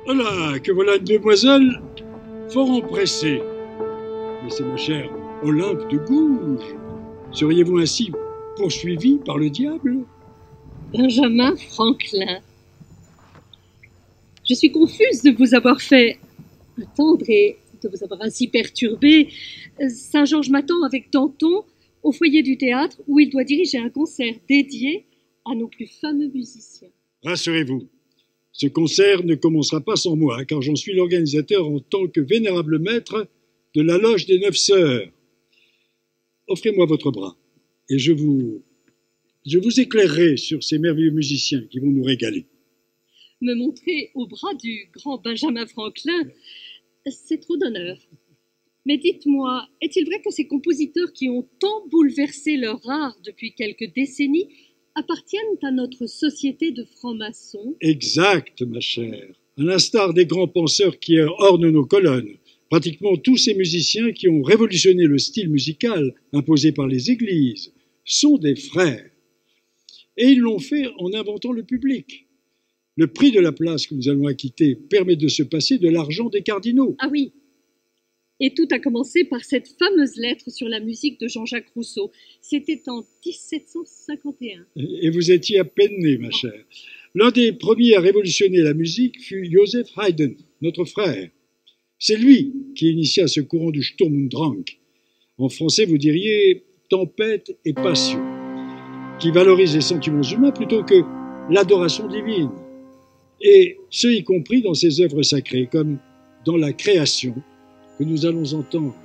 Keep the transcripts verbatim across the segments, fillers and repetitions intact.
Voilà, que voilà une demoiselle fort empressée. Mais c'est ma chère Olympe de Gouges. Seriez-vous ainsi poursuivi par le diable? Benjamin Franklin. Je suis confuse de vous avoir fait attendre et de vous avoir ainsi perturbé. Saint-Georges m'attend avec Danton au foyer du théâtre où il doit diriger un concert dédié à nos plus fameux musiciens. Rassurez-vous, ce concert ne commencera pas sans moi, car j'en suis l'organisateur en tant que vénérable maître de la loge des Neuf Sœurs. Offrez-moi votre bras, et je vous, je vous éclairerai sur ces merveilleux musiciens qui vont nous régaler. Me montrer au bras du grand Benjamin Franklin, c'est trop d'honneur. Mais dites-moi, est-il vrai que ces compositeurs qui ont tant bouleversé leur art depuis quelques décennies appartiennent à notre société de francs-maçons? Exact, ma chère. À l'instar des grands penseurs qui ornent nos colonnes, pratiquement tous ces musiciens qui ont révolutionné le style musical imposé par les églises sont des frères. Et ils l'ont fait en inventant le public. Le prix de la place que nous allons acquitter permet de se passer de l'argent des cardinaux. Ah oui. Et tout a commencé par cette fameuse lettre sur la musique de Jean-Jacques Rousseau. C'était en dix-sept cent cinquante et un. Et vous étiez à peine né, ma chère. L'un des premiers à révolutionner la musique fut Joseph Haydn, notre frère. C'est lui qui initia ce courant du Sturm und Drang. En français, vous diriez tempête et passion, qui valorise les sentiments humains plutôt que l'adoration divine. Et ce, y compris dans ses œuvres sacrées, comme dans la création que nous allons entendre.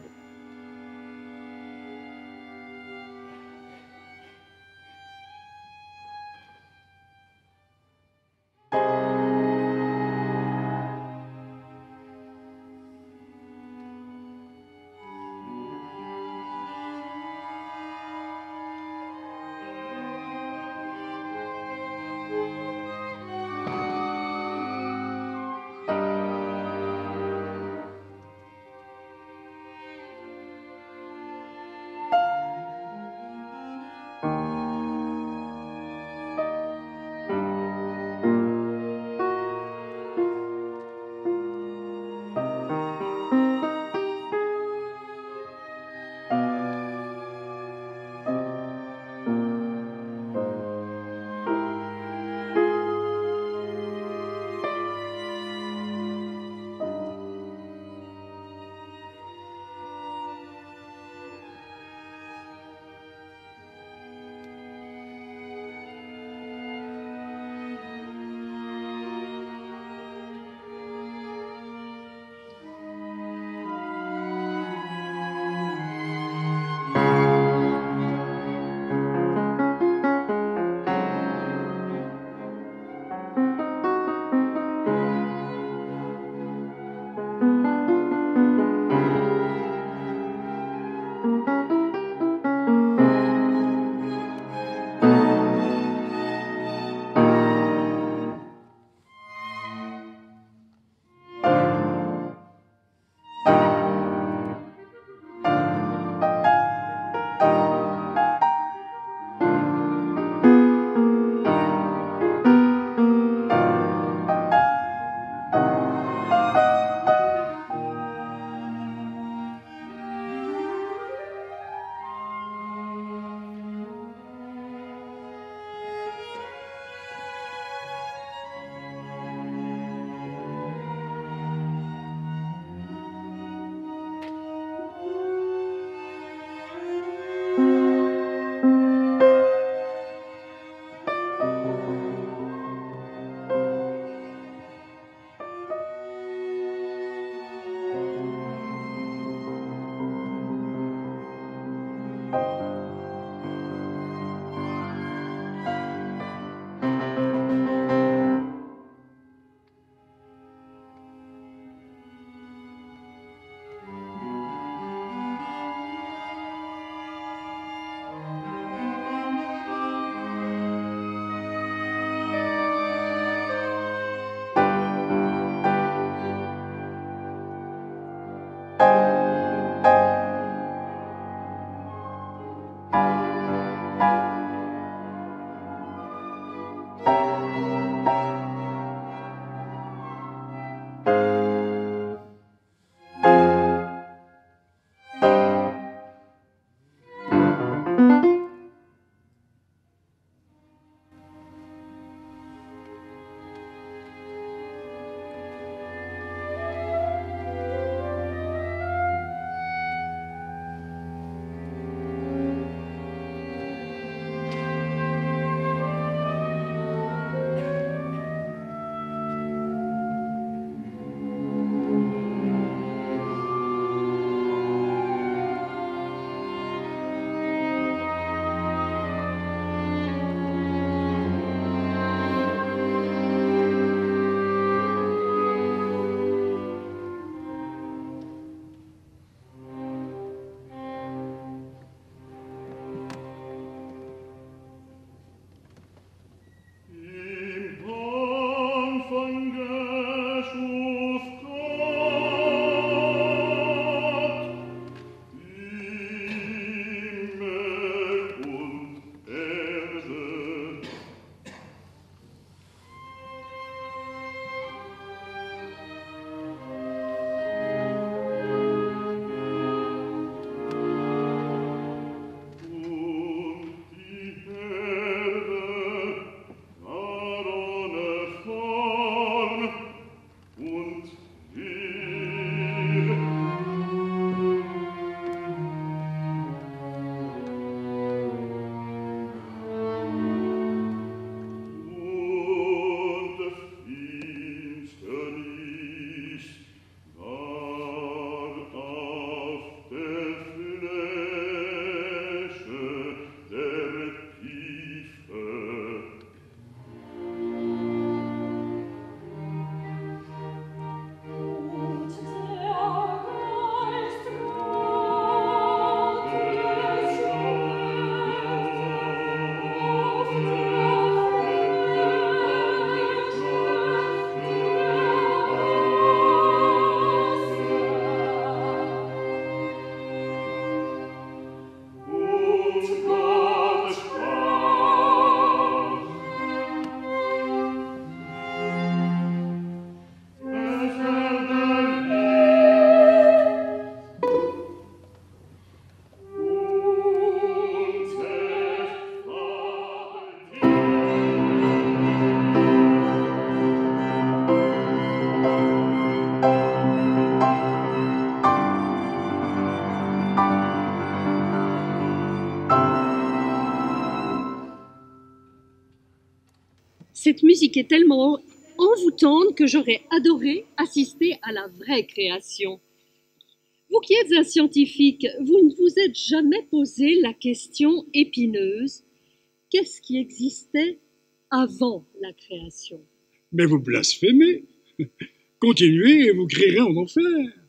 Cette musique est tellement envoûtante que j'aurais adoré assister à la vraie création. Vous qui êtes un scientifique, vous ne vous êtes jamais posé la question épineuse: qu'est-ce qui existait avant la création? Mais vous blasphémez. Continuez et vous crierez en enfer.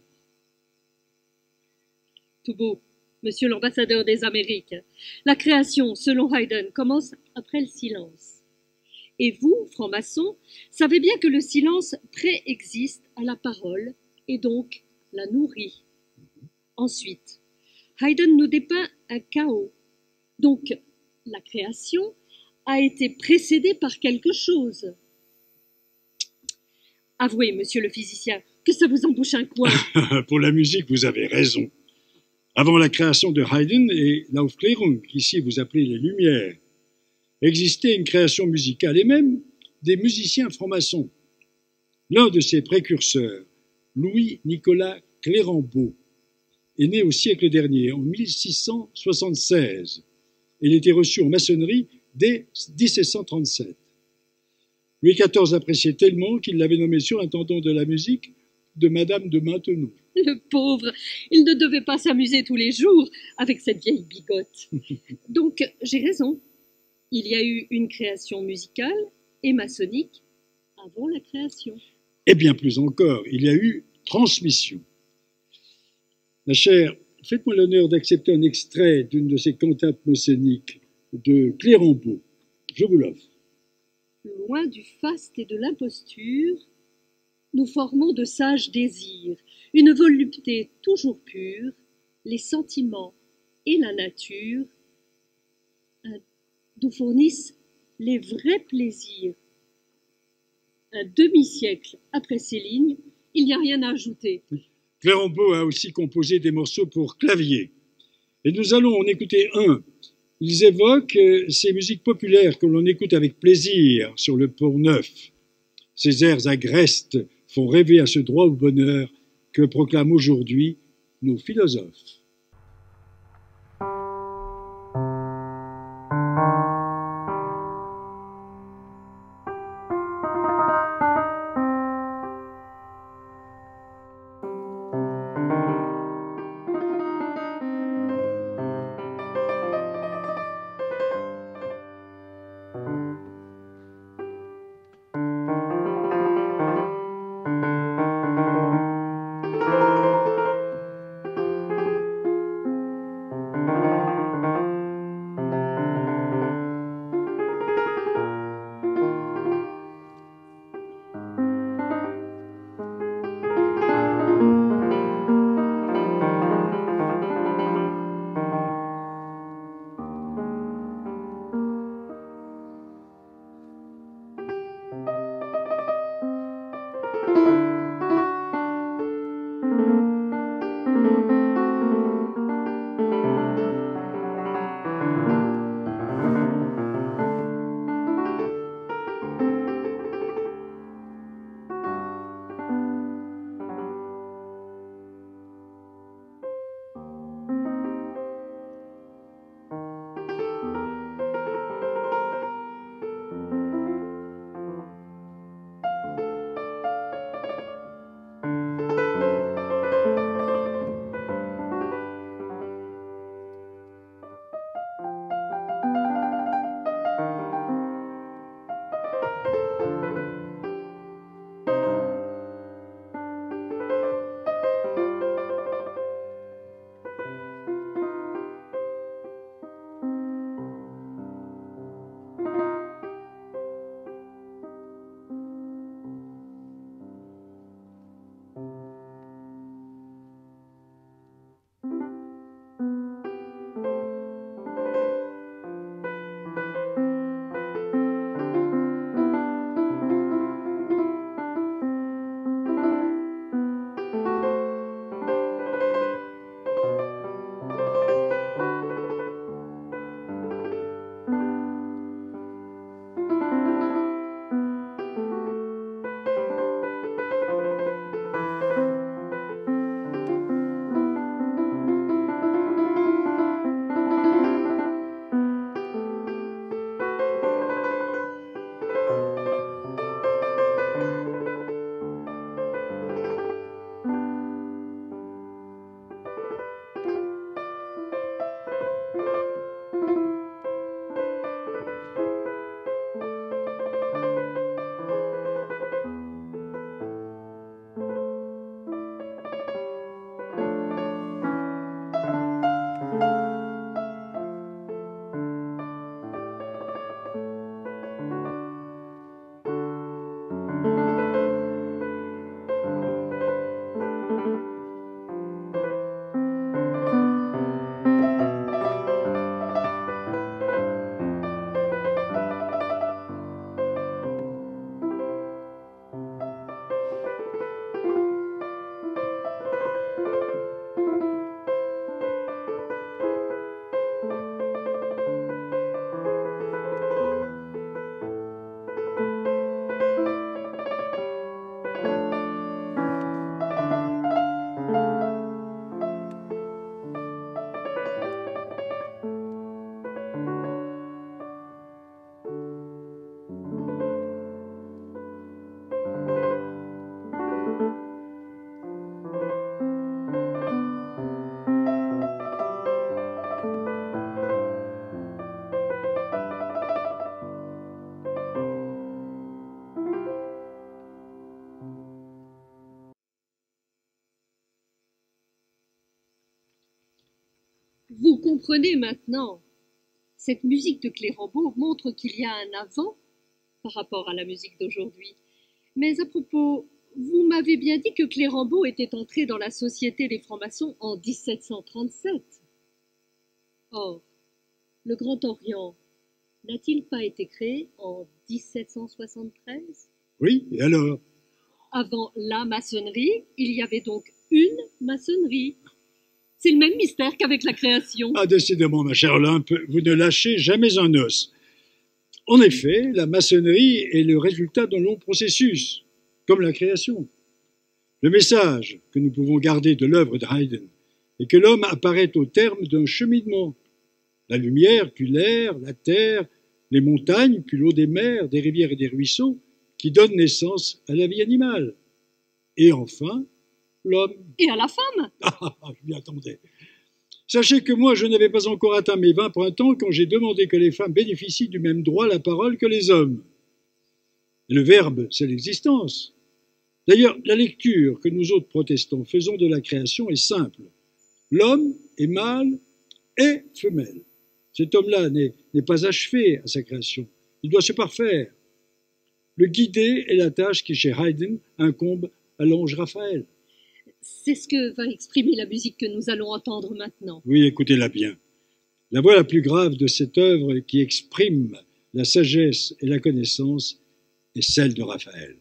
Tout beau, monsieur l'ambassadeur des Amériques. La création, selon Haydn, commence après le silence. Et vous, franc-maçon, savez bien que le silence préexiste à la parole et donc la nourrit. Ensuite, Haydn nous dépeint un chaos. Donc, la création a été précédée par quelque chose. Avouez, monsieur le physicien, que ça vous embouche un coin. Pour la musique, vous avez raison. Avant la création de Haydn et l'Aufklärung, qu'ici vous appelez les Lumières, existait une création musicale et même des musiciens francs-maçons. L'un de ses précurseurs, Louis-Nicolas Clérambault, est né au siècle dernier, en mille six cent soixante-seize. Il était reçu en maçonnerie dès mille sept cent trente-sept. Louis quatorze l'appréciait tellement qu'il l'avait nommé surintendant de la musique de Madame de Maintenon. Le pauvre, il ne devait pas s'amuser tous les jours avec cette vieille bigote. Donc, j'ai raison. Il y a eu une création musicale et maçonnique avant la création. Et bien plus encore, il y a eu transmission. Ma chère, faites-moi l'honneur d'accepter un extrait d'une de ces cantates maçonniques de Clérambault. Je vous l'offre. Loin du faste et de l'imposture, nous formons de sages désirs, une volupté toujours pure, les sentiments et la nature nous fournissent les vrais plaisirs. Un demi-siècle après ces lignes, il n'y a rien à ajouter. Clérambault a aussi composé des morceaux pour clavier. Et nous allons en écouter un. Ils évoquent ces musiques populaires que l'on écoute avec plaisir sur le Pont-Neuf. Ces airs agrestes font rêver à ce droit au bonheur que proclament aujourd'hui nos philosophes. Vous comprenez maintenant. Cette musique de Clérambault montre qu'il y a un avant par rapport à la musique d'aujourd'hui. Mais à propos, vous m'avez bien dit que Clérambault était entré dans la Société des francs-maçons en dix-sept cent trente-sept. Or, le Grand Orient n'a-t-il pas été créé en dix-sept cent soixante-treize? Oui, et alors? Avant la maçonnerie, il y avait donc une maçonnerie. C'est le même mystère qu'avec la création. Ah, décidément, ma chère Olympe, vous ne lâchez jamais un os. En effet, la maçonnerie est le résultat d'un long processus, comme la création. Le message que nous pouvons garder de l'œuvre de Haydn est que l'homme apparaît au terme d'un cheminement. La lumière, puis l'air, la terre, les montagnes, puis l'eau des mers, des rivières et des ruisseaux, qui donnent naissance à la vie animale. Et enfin, l'homme. Et à la femme. Ah, je m'y attendais. Sachez que moi, je n'avais pas encore atteint mes vingt printemps quand j'ai demandé que les femmes bénéficient du même droit à la parole que les hommes. Le verbe, c'est l'existence. D'ailleurs, la lecture que nous autres protestants faisons de la création est simple. L'homme est mâle et femelle. Cet homme-là n'est pas achevé à sa création. Il doit se parfaire. Le guider est la tâche qui, chez Haydn, incombe à l'ange Raphaël. C'est ce que va exprimer la musique que nous allons entendre maintenant. Oui, écoutez-la bien. La voix la plus grave de cette œuvre qui exprime la sagesse et la connaissance est celle de Raphaël.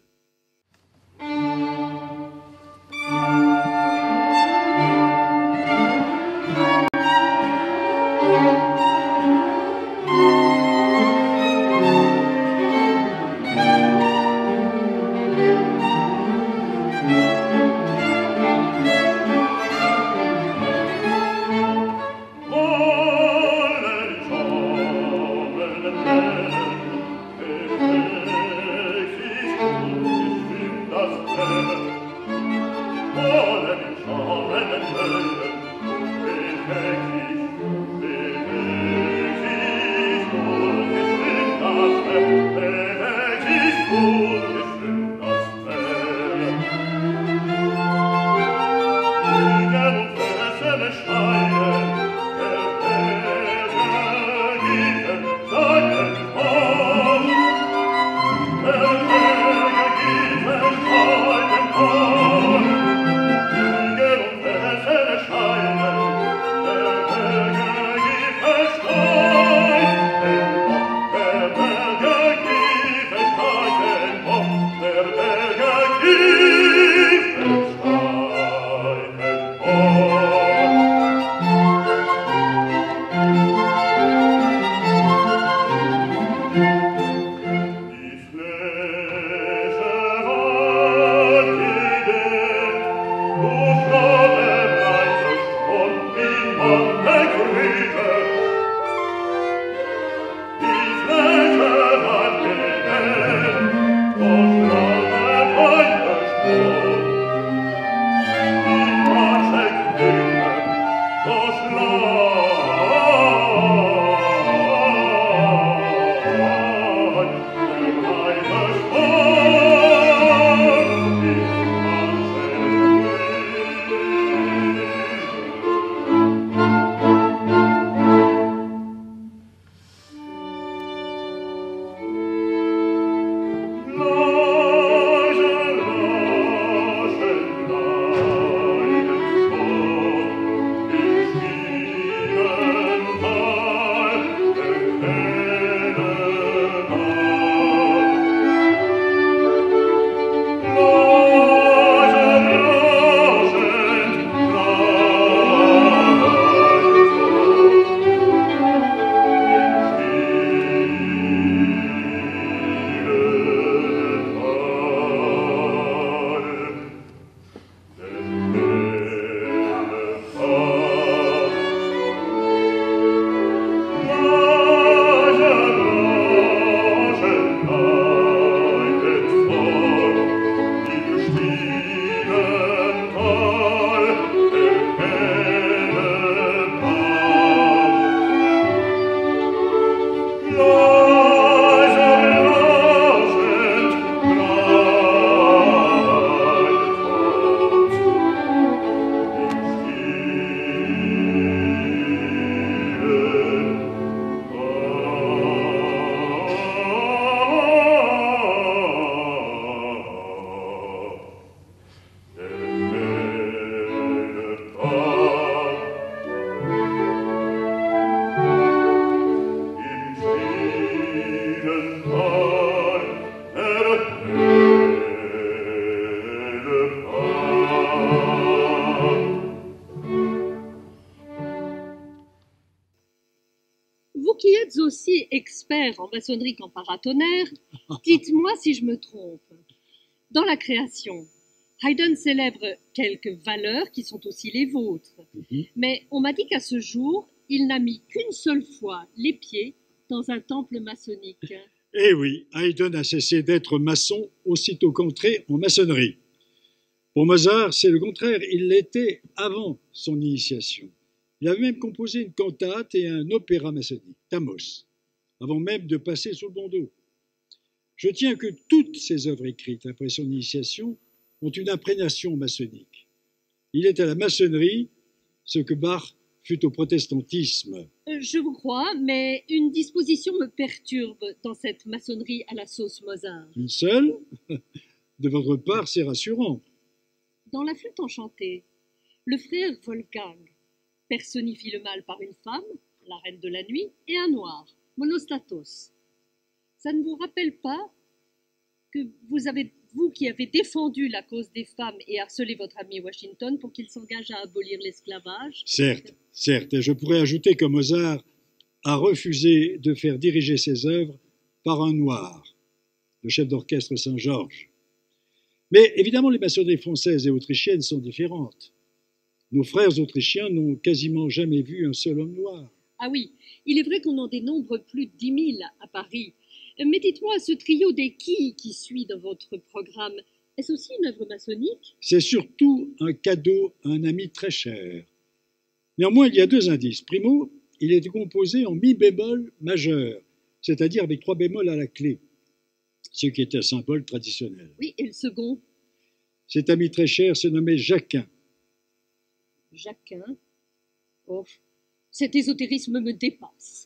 expert en maçonnerie qu'en paratonnerre, dites-moi si je me trompe. Dans la création, Haydn célèbre quelques valeurs qui sont aussi les vôtres. Mhm. Mais on m'a dit qu'à ce jour, il n'a mis qu'une seule fois les pieds dans un temple maçonnique. Eh oui, Haydn a cessé d'être maçon aussitôt qu'entré en maçonnerie. Pour Mozart, c'est le contraire, il l'était avant son initiation. Il avait même composé une cantate et un opéra maçonnique, Thamos, avant même de passer sous le bandeau. Je tiens que toutes ses œuvres écrites après son initiation ont une imprégnation maçonnique. Il est à la maçonnerie ce que Bach fut au protestantisme. Euh, Je vous crois, mais une disposition me perturbe dans cette maçonnerie à la sauce Mozart. Une seule, de votre part, c'est rassurant. Dans la flûte enchantée, le frère Wolfgang personnifie le mal par une femme, la reine de la nuit, et un noir, Monostatos. Ça ne vous rappelle pas que vous avez, vous qui avez défendu la cause des femmes et harcelé votre ami Washington pour qu'il s'engage à abolir l'esclavage? Certes, certes, et je pourrais ajouter que Mozart a refusé de faire diriger ses œuvres par un noir, le chef d'orchestre Saint-Georges. Mais évidemment, les maçonneries françaises et autrichiennes sont différentes. Nos frères autrichiens n'ont quasiment jamais vu un seul homme noir. Ah oui, il est vrai qu'on en dénombre plus de dix mille à Paris. Mais dites-moi, ce trio des qui qui suit dans votre programme, est-ce aussi une œuvre maçonnique? C'est surtout un cadeau à un ami très cher. Néanmoins, il y a deux indices. Primo, il est composé en mi bémol majeur, c'est-à-dire avec trois bémols à la clé, ce qui est un symbole traditionnel. Oui, et le second? Cet ami très cher se nommait Jacquin. Jacquin. Oh, cet ésotérisme me dépasse.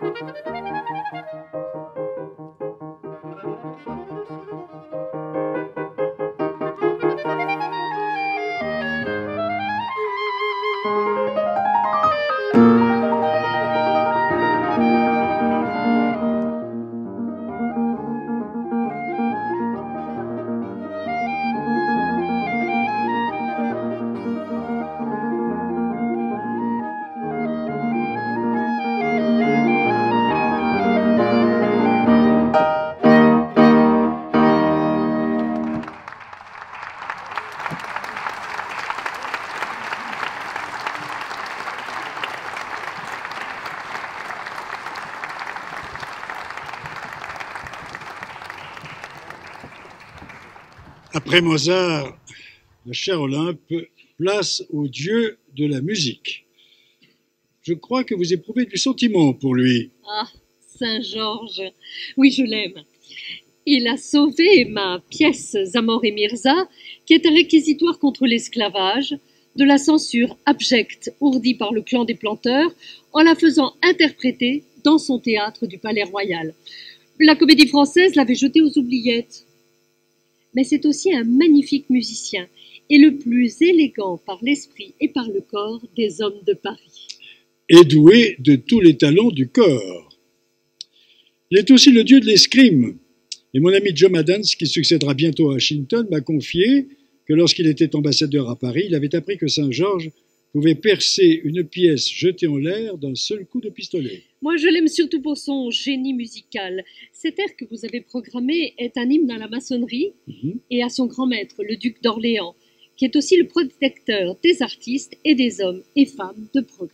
Après Mozart, le cher Olympe, place au dieu de la musique. Je crois que vous éprouvez du sentiment pour lui. Ah, Saint-Georges, oui, je l'aime. Il a sauvé ma pièce Zamor et Mirza, qui est un réquisitoire contre l'esclavage, de la censure abjecte ourdie par le clan des planteurs, en la faisant interpréter dans son théâtre du Palais Royal. La Comédie Française l'avait jeté aux oubliettes. Mais c'est aussi un magnifique musicien, et le plus élégant par l'esprit et par le corps des hommes de Paris. Et doué de tous les talents du corps. Il est aussi le dieu de l'escrime. Et mon ami John Adams, qui succédera bientôt à Washington, m'a confié que lorsqu'il était ambassadeur à Paris, il avait appris que Saint-Georges pouvait percer une pièce jetée en l'air d'un seul coup de pistolet. Moi, je l'aime surtout pour son génie musical. Cet air que vous avez programmé est un hymne à la maçonnerie mm-hmm. et à son grand maître, le duc d'Orléans, qui est aussi le protecteur des artistes et des hommes et femmes de progrès.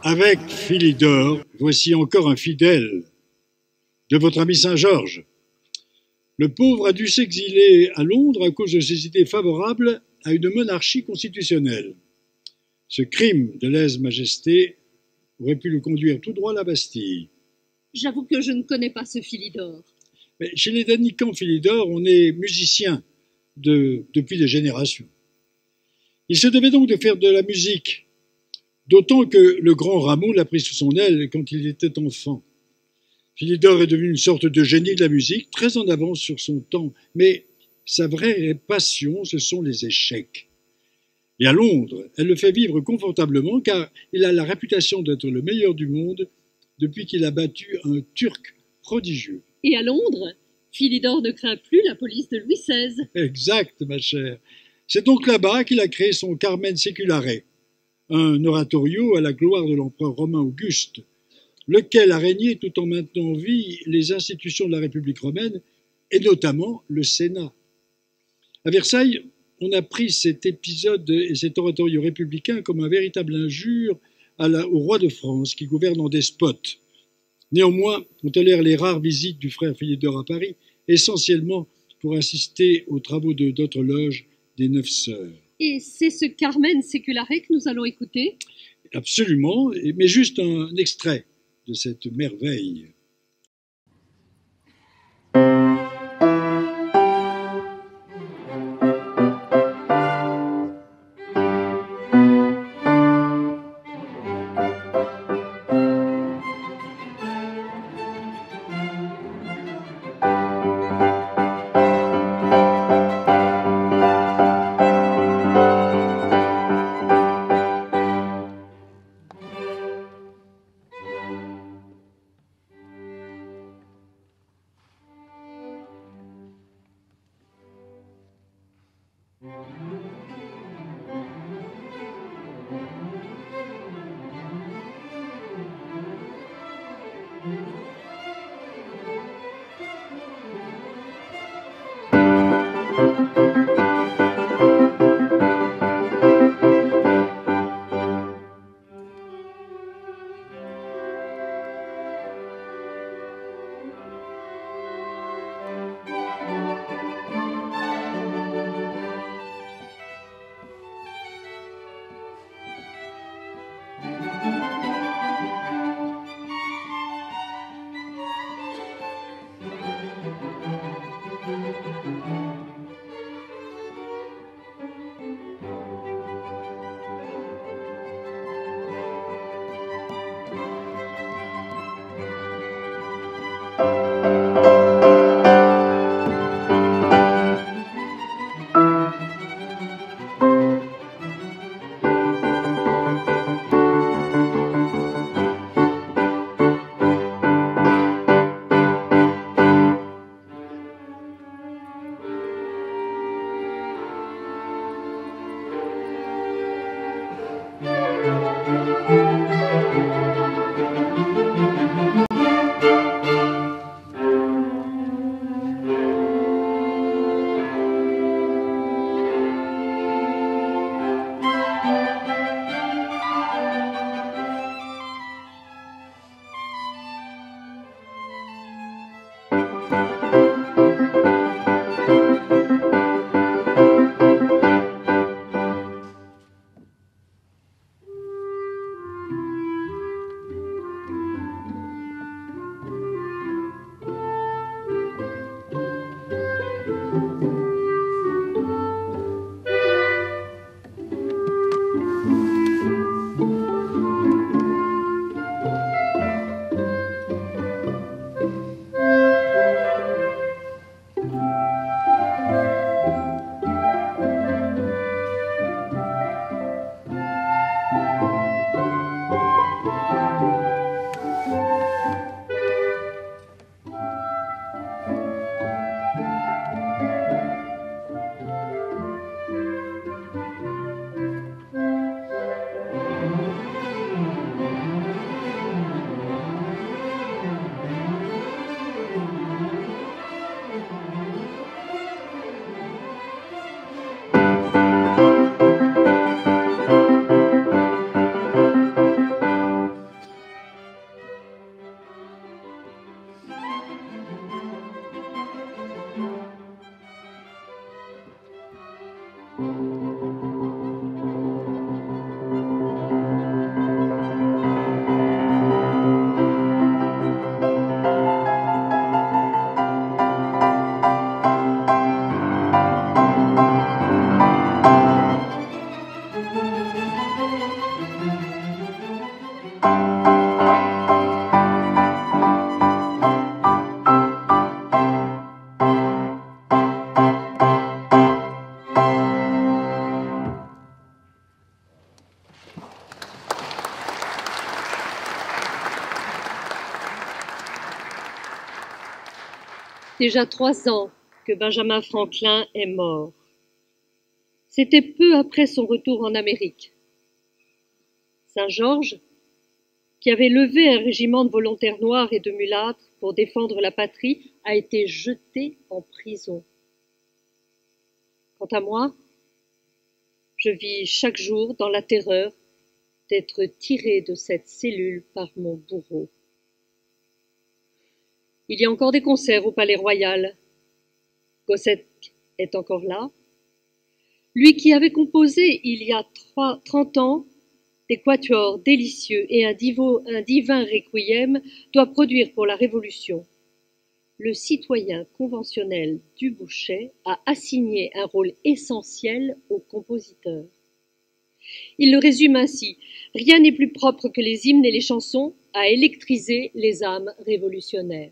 Avec Philidor, voici encore un fidèle de votre ami Saint-Georges. Le pauvre a dû s'exiler à Londres à cause de ses idées favorables à une monarchie constitutionnelle. Ce crime de lèse-majesté aurait pu le conduire tout droit à la Bastille. J'avoue que je ne connais pas ce Philidor. Mais chez les Danicans Philidor, on est musicien de, depuis des générations. Il se devait donc de faire de la musique, d'autant que le grand Rameau l'a pris sous son aile quand il était enfant. Philidor est devenu une sorte de génie de la musique, très en avance sur son temps, mais sa vraie passion, ce sont les échecs. Et à Londres, elle le fait vivre confortablement, car il a la réputation d'être le meilleur du monde depuis qu'il a battu un Turc prodigieux. Et à Londres, Philidor ne craint plus la police de Louis seize. Exact, ma chère. C'est donc là-bas qu'il a créé son Carmen Seculare, un oratorio à la gloire de l'empereur romain Auguste, lequel a régné tout en maintenant en vie les institutions de la République romaine, et notamment le Sénat. À Versailles, on a pris cet épisode et cet oratorio républicain comme un véritable injure à la, au roi de France, qui gouverne en despote. Néanmoins, on tolère les rares visites du frère Philidor à Paris, essentiellement pour assister aux travaux de d'autres loges des Neuf Sœurs. Et c'est ce Carmen Seculare que nous allons écouter? Absolument, mais juste un extrait de cette merveille. déjà trois ans que Benjamin Franklin est mort. C'était peu après son retour en Amérique. Saint-Georges, qui avait levé un régiment de volontaires noirs et de mulâtres pour défendre la patrie, a été jeté en prison. Quant à moi, je vis chaque jour dans la terreur d'être tiré de cette cellule par mon bourreau. Il y a encore des concerts au Palais Royal. Gossec est encore là. Lui qui avait composé il y a trente ans des quatuors délicieux et un, divo, un divin requiem doit produire pour la Révolution. Le citoyen conventionnel Dubouchet a assigné un rôle essentiel au compositeur. Il le résume ainsi: rien n'est plus propre que les hymnes et les chansons à électriser les âmes révolutionnaires.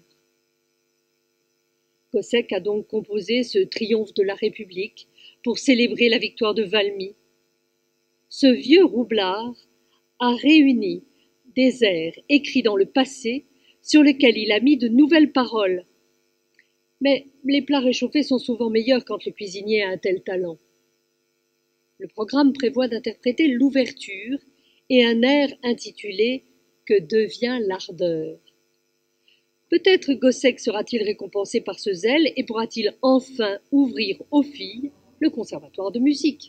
Gossec a donc composé ce triomphe de la République pour célébrer la victoire de Valmy. Ce vieux roublard a réuni des airs écrits dans le passé sur lesquels il a mis de nouvelles paroles. Mais les plats réchauffés sont souvent meilleurs quand le cuisinier a un tel talent. Le programme prévoit d'interpréter l'ouverture et un air intitulé « Que devient l'ardeur ». Peut-être Gossec sera-t-il récompensé par ce zèle et pourra-t-il enfin ouvrir aux filles le conservatoire de musique.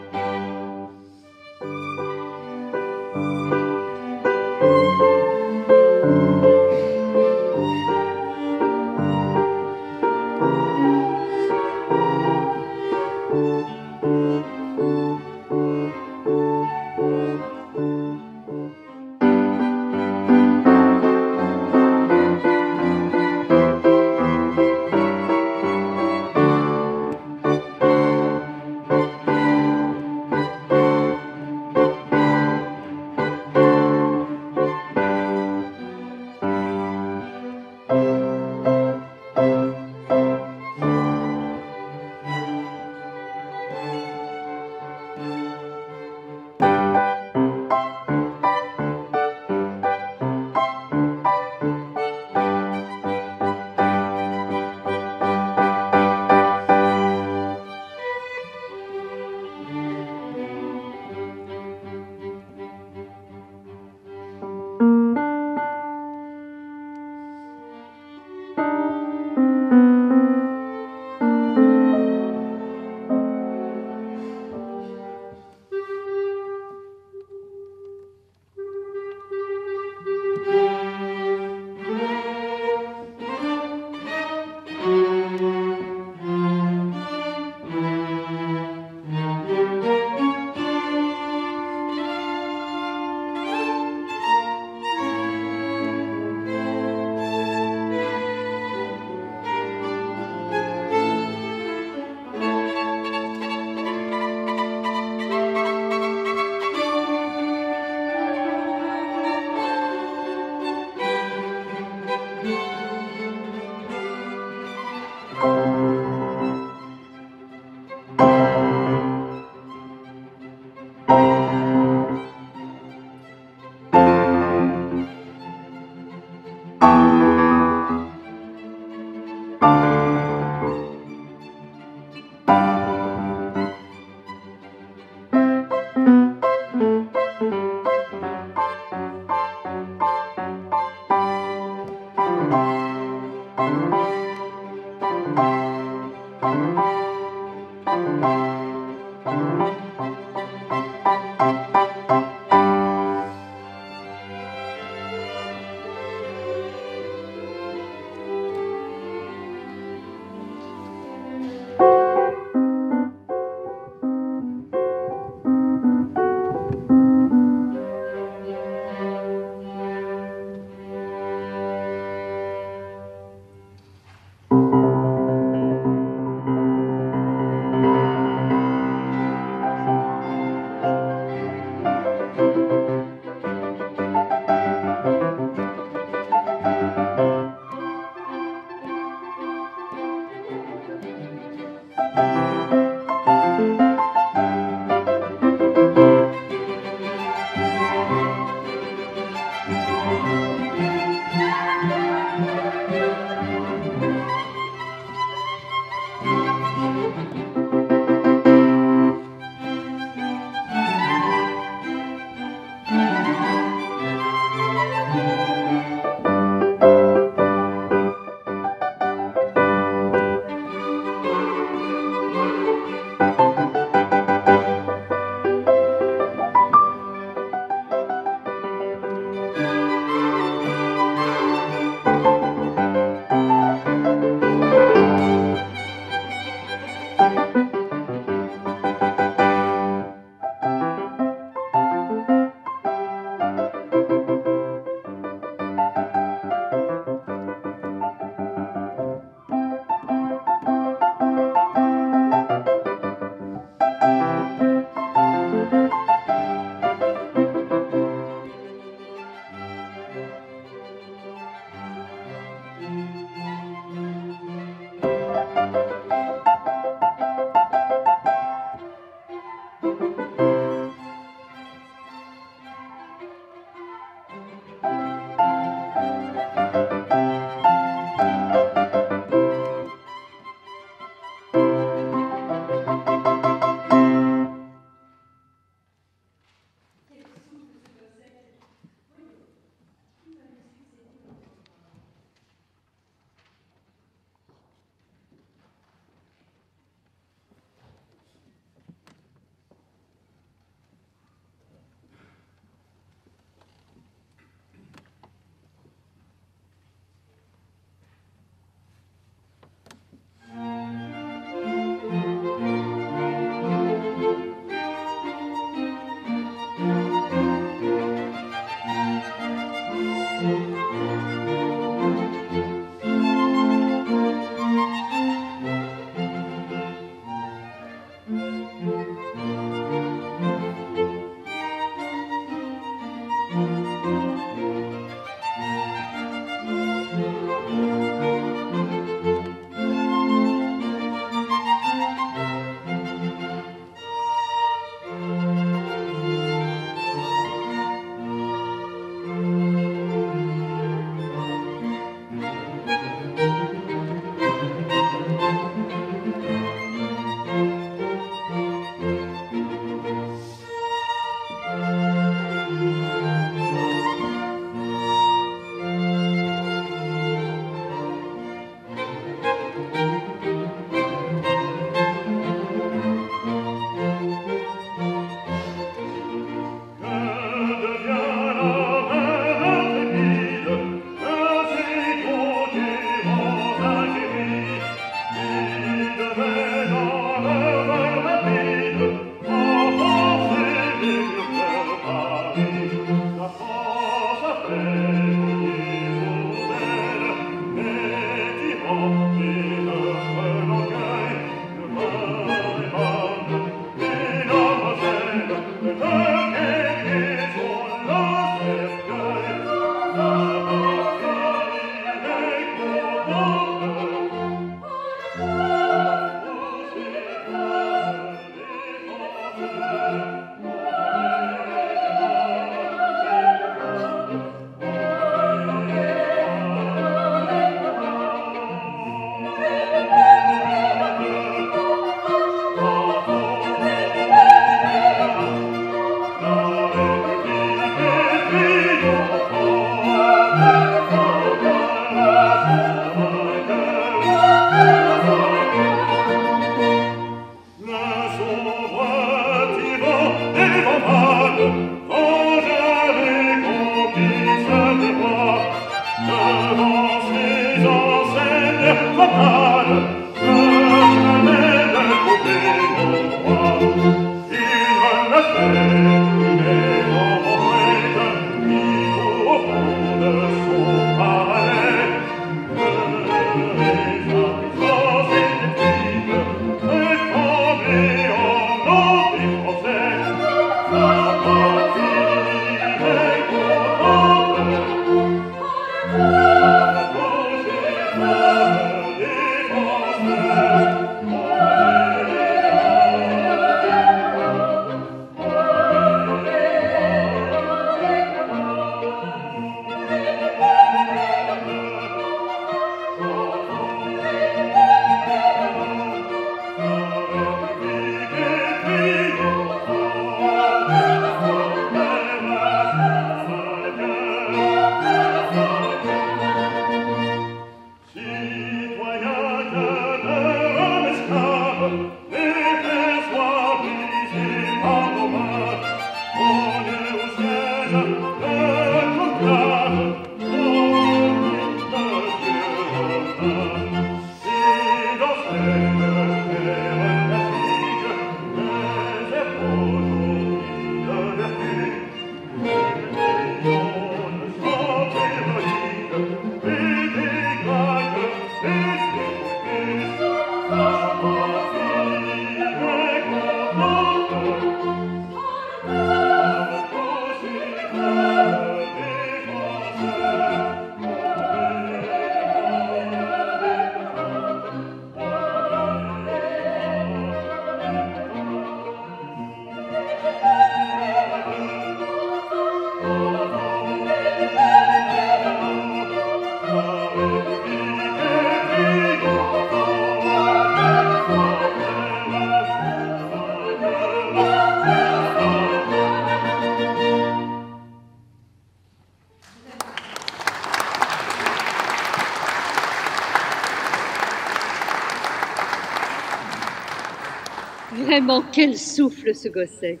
Vraiment, quel souffle ce Gossec!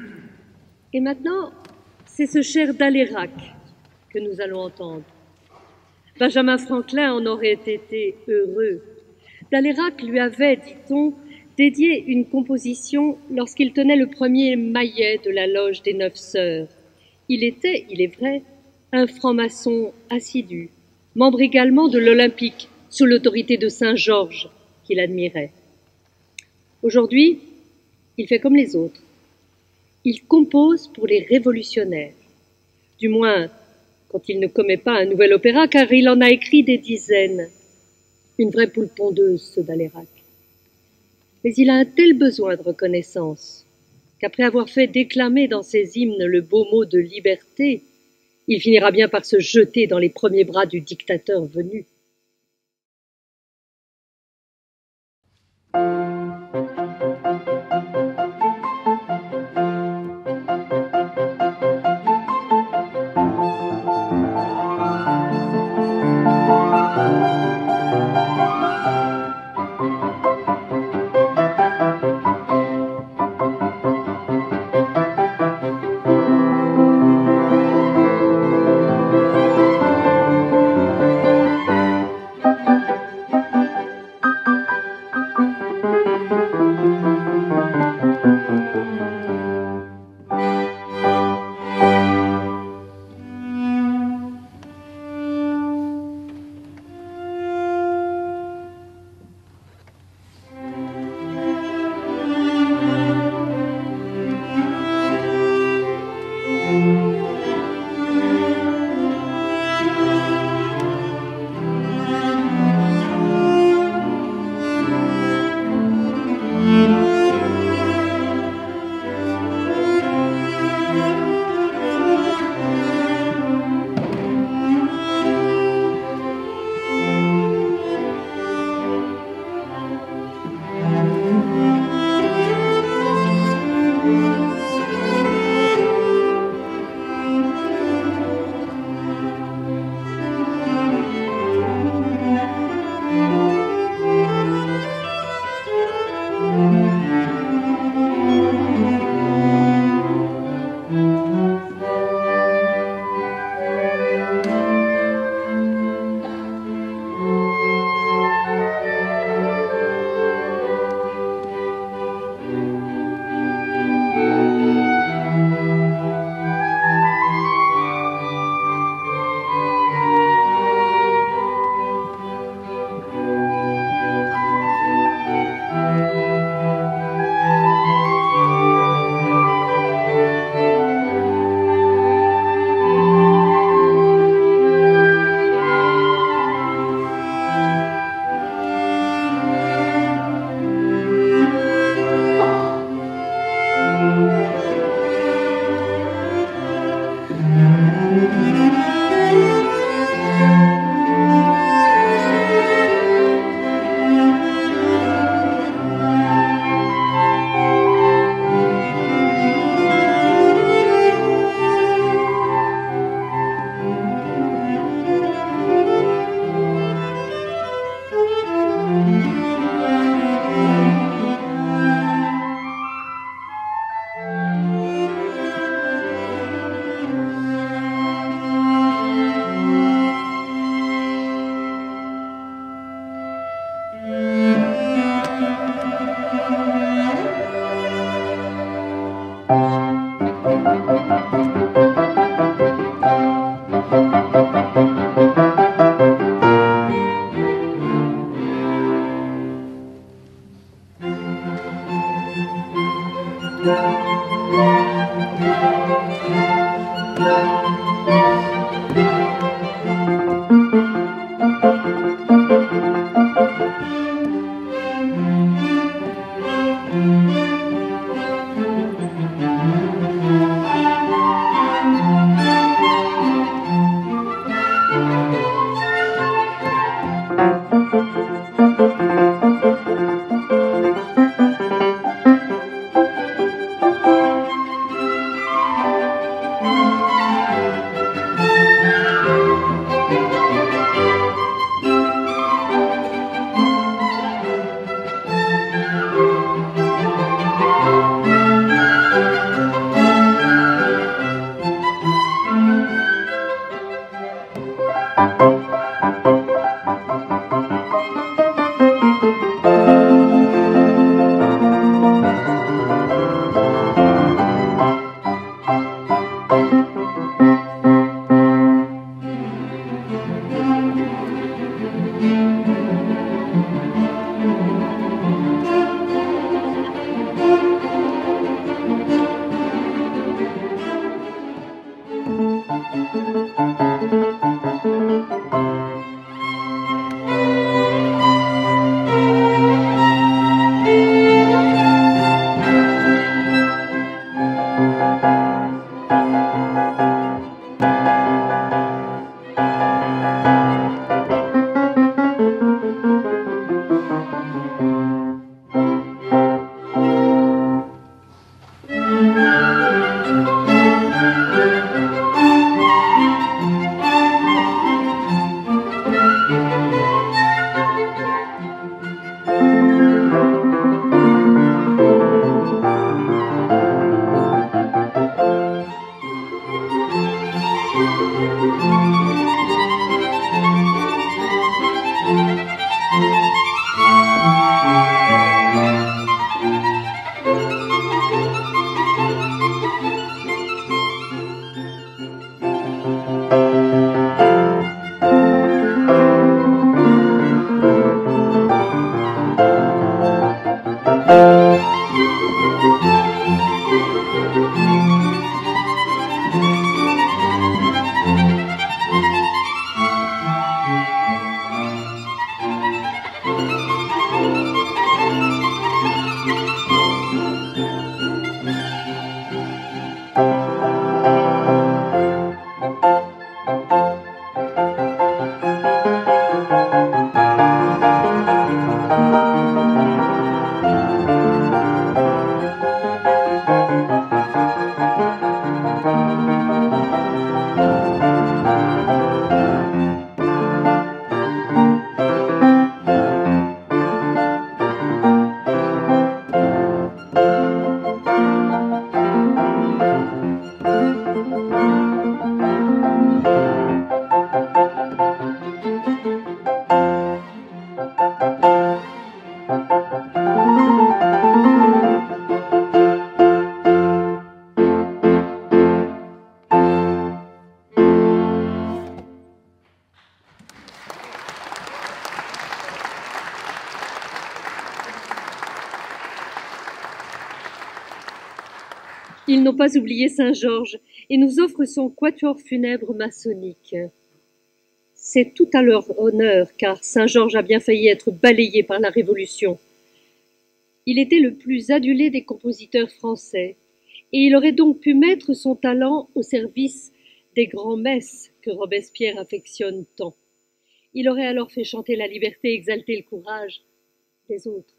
Et maintenant, c'est ce cher Dalérac que nous allons entendre. Benjamin Franklin en aurait été heureux. Dalérac lui avait, dit-on, dédié une composition lorsqu'il tenait le premier maillet de la loge des Neuf Sœurs. Il était, il est vrai, un franc-maçon assidu, membre également de l'Olympique, sous l'autorité de Saint-Georges, qu'il admirait. Aujourd'hui, il fait comme les autres. Il compose pour les révolutionnaires. Du moins, quand il ne commet pas un nouvel opéra, car il en a écrit des dizaines. Une vraie poule pondeuse, ce Dalérac. Mais il a un tel besoin de reconnaissance qu'après avoir fait déclamer dans ses hymnes le beau mot de liberté, il finira bien par se jeter dans les premiers bras du dictateur venu. Ils n'ont pas oublié Saint-Georges et nous offrent son quatuor funèbre maçonnique. C'est tout à leur honneur, car Saint-Georges a bien failli être balayé par la Révolution. Il était le plus adulé des compositeurs français, et il aurait donc pu mettre son talent au service des grands-messes que Robespierre affectionne tant. Il aurait alors fait chanter la liberté et exalter le courage des autres.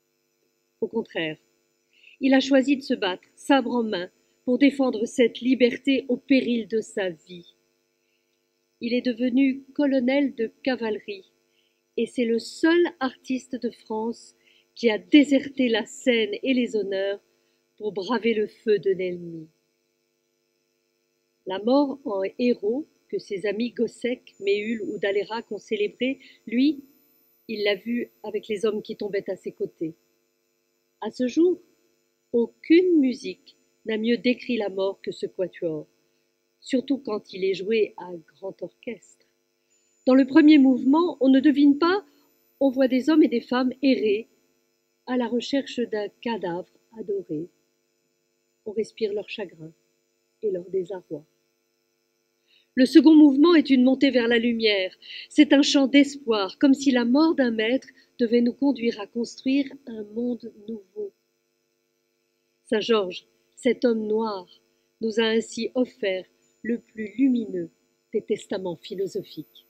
Au contraire, il a choisi de se battre, sabre en main, pour défendre cette liberté au péril de sa vie. Il est devenu colonel de cavalerie, et c'est le seul artiste de France qui a déserté la scène et les honneurs pour braver le feu de l'ennemi. La mort en héros que ses amis Gossec, Méhul ou Dalérac ont célébré, lui, il l'a vu avec les hommes qui tombaient à ses côtés. À ce jour, aucune musique n'a mieux décrit la mort que ce quatuor, surtout quand il est joué à grand orchestre. Dans le premier mouvement, on ne devine pas, on voit des hommes et des femmes errer à la recherche d'un cadavre adoré. On respire leur chagrin et leur désarroi. Le second mouvement est une montée vers la lumière. C'est un chant d'espoir, comme si la mort d'un maître devait nous conduire à construire un monde nouveau. Saint-Georges, cet homme noir, nous a ainsi offert le plus lumineux des testaments philosophiques.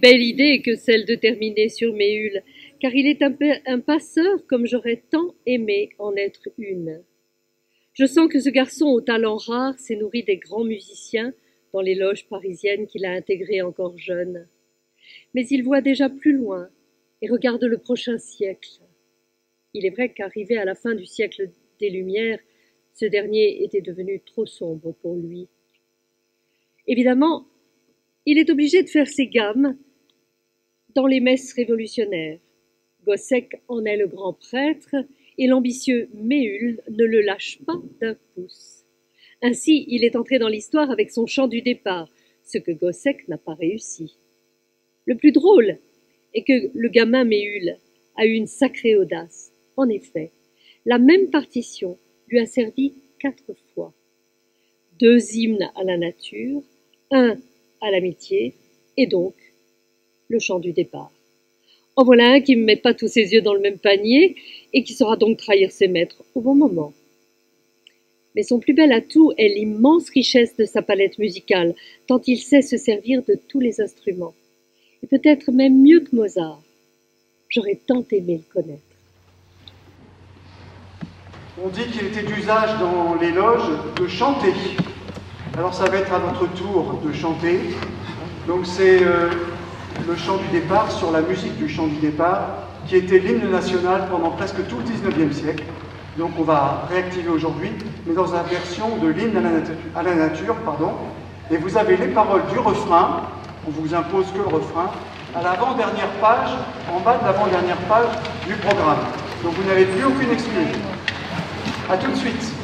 Belle idée que celle de terminer sur Méhul, car il est un, un passeur comme j'aurais tant aimé en être une. Je sens que ce garçon au talent rare s'est nourri des grands musiciens dans les loges parisiennes qu'il a intégrées encore jeune. Mais il voit déjà plus loin et regarde le prochain siècle. Il est vrai qu'arrivé à la fin du siècle des Lumières, ce dernier était devenu trop sombre pour lui. Évidemment, il est obligé de faire ses gammes dans les messes révolutionnaires. Gossec en est le grand prêtre et l'ambitieux Méhul ne le lâche pas d'un pouce. Ainsi, il est entré dans l'histoire avec son chant du départ, ce que Gossec n'a pas réussi. Le plus drôle est que le gamin Méhul a eu une sacrée audace. En effet, la même partition lui a servi quatre fois. Deux hymnes à la nature, un à l'amitié, et donc le chant du départ. En voilà un qui ne met pas tous ses yeux dans le même panier et qui saura donc trahir ses maîtres au bon moment. Mais son plus bel atout est l'immense richesse de sa palette musicale, tant il sait se servir de tous les instruments. Et peut-être même mieux que Mozart. J'aurais tant aimé le connaître. On dit qu'il était d'usage dans les loges de chanter. Alors ça va être à votre tour de chanter. Donc c'est euh, le chant du départ sur la musique du chant du départ, qui était l'hymne national pendant presque tout le dix-neuvième siècle. Donc on va réactiver aujourd'hui, mais dans la version de l'hymne à la nature, à la nature pardon. Et vous avez les paroles du refrain, on vous impose que le refrain, à l'avant-dernière page, en bas de l'avant-dernière page du programme. Donc vous n'avez plus aucune excuse. À tout de suite.